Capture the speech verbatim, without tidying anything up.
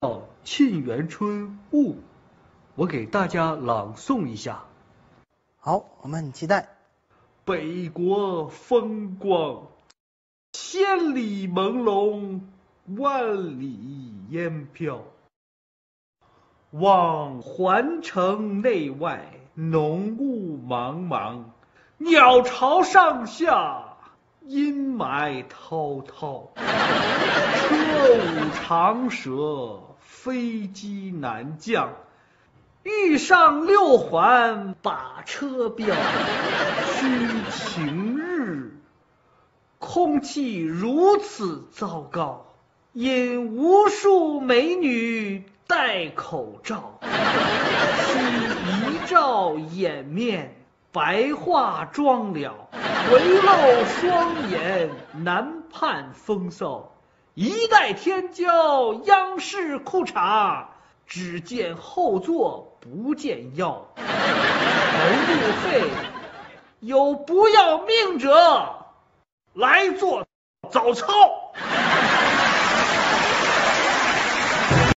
沁园春·雾，我给大家朗诵一下。 好，我们很期待。 北国风光，千里朦胧，万里烟飘。望环城内外，浓雾茫茫，鸟巢上下，阴霾滔滔。车舞长蛇，飞机难降，欲上六环把车飙。须晴日，空气如此糟糕，因无数美女戴口罩。需一照掩面，白化妆了，唯露双眼，难判风骚。一代天骄，央视裤衩，只见后座不见腰。而路费有不要命者来做早操。